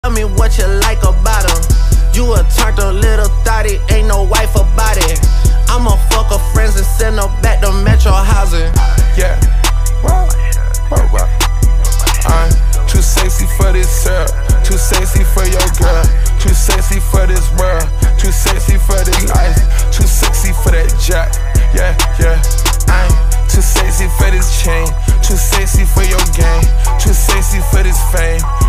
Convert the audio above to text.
Tell me what you like about him. You a turned a little thotty, ain't no wife about it. I'ma fuck her friends and send her back to Metro housing. Yeah, I'm too sexy for this syrup, too sexy for your girl, too sexy for this world, too sexy for this life, too sexy for that jack. Yeah, I'm too sexy for this chain, too sexy for your game, too sexy for this fame.